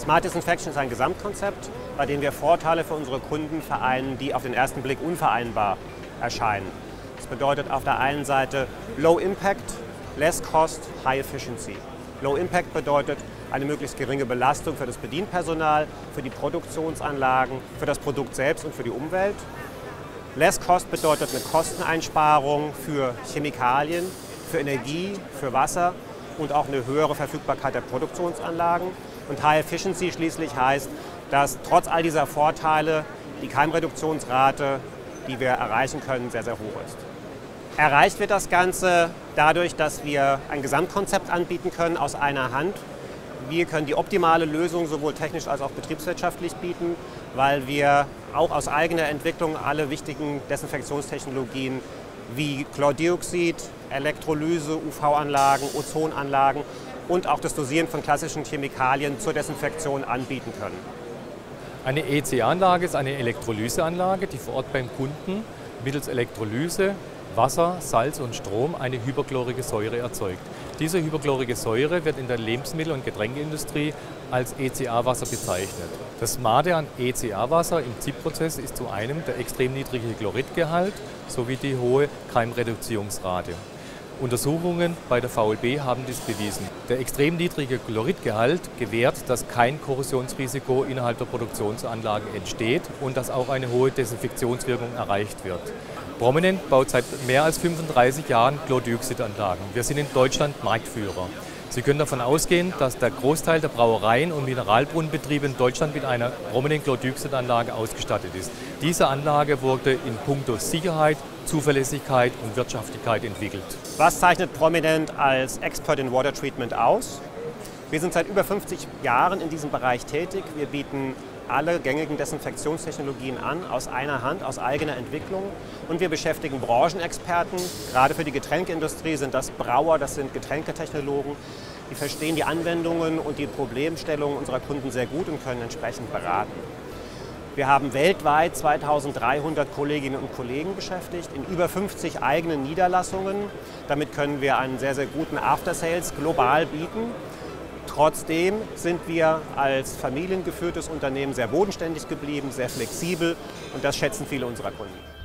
Smart Disinfection ist ein Gesamtkonzept, bei dem wir Vorteile für unsere Kunden vereinen, die auf den ersten Blick unvereinbar erscheinen. Das bedeutet auf der einen Seite Low Impact, Less Cost, High Efficiency. Low Impact bedeutet eine möglichst geringe Belastung für das Bedienpersonal, für die Produktionsanlagen, für das Produkt selbst und für die Umwelt. Less Cost bedeutet eine Kosteneinsparung für Chemikalien, für Energie, für Wasser und auch eine höhere Verfügbarkeit der Produktionsanlagen. Und High Efficiency schließlich heißt, dass trotz all dieser Vorteile die Keimreduktionsrate, die wir erreichen können, sehr, sehr hoch ist. Erreicht wird das Ganze dadurch, dass wir ein Gesamtkonzept anbieten können aus einer Hand. Wir können die optimale Lösung sowohl technisch als auch betriebswirtschaftlich bieten, weil wir auch aus eigener Entwicklung alle wichtigen Desinfektionstechnologien wie Chlordioxid, Elektrolyse, UV-Anlagen, Ozonanlagen und auch das Dosieren von klassischen Chemikalien zur Desinfektion anbieten können. Eine ECA-Anlage ist eine Elektrolyseanlage, die vor Ort beim Kunden mittels Elektrolyse Wasser, Salz und Strom eine hyperchlorige Säure erzeugt. Diese hyperchlorige Säure wird in der Lebensmittel- und Getränkeindustrie als ECA-Wasser bezeichnet. Das Smarte an ECA-Wasser im ZIP-Prozess ist zu einem der extrem niedrige Chloridgehalt sowie die hohe Keimreduzierungsrate. Untersuchungen bei der VLB haben dies bewiesen. Der extrem niedrige Chloridgehalt gewährt, dass kein Korrosionsrisiko innerhalb der Produktionsanlagen entsteht und dass auch eine hohe Desinfektionswirkung erreicht wird. Prominent baut seit mehr als 35 Jahren Chlordioxidanlagen. Wir sind in Deutschland Marktführer. Sie können davon ausgehen, dass der Großteil der Brauereien und Mineralbrunnenbetriebe in Deutschland mit einer Prominent Chlordioxidanlage ausgestattet ist. Diese Anlage wurde in puncto Sicherheit, Zuverlässigkeit und Wirtschaftlichkeit entwickelt. Was zeichnet Prominent als Expert in Water Treatment aus? Wir sind seit über 50 Jahren in diesem Bereich tätig. Wir bieten alle gängigen Desinfektionstechnologien an, aus einer Hand, aus eigener Entwicklung. Und wir beschäftigen Branchenexperten. Gerade für die Getränkeindustrie sind das Brauer, das sind Getränketechnologen. Die verstehen die Anwendungen und die Problemstellungen unserer Kunden sehr gut und können entsprechend beraten. Wir haben weltweit 2300 Kolleginnen und Kollegen beschäftigt, in über 50 eigenen Niederlassungen. Damit können wir einen sehr, sehr guten After-Sales global bieten. Trotzdem sind wir als familiengeführtes Unternehmen sehr bodenständig geblieben, sehr flexibel und das schätzen viele unserer Kunden.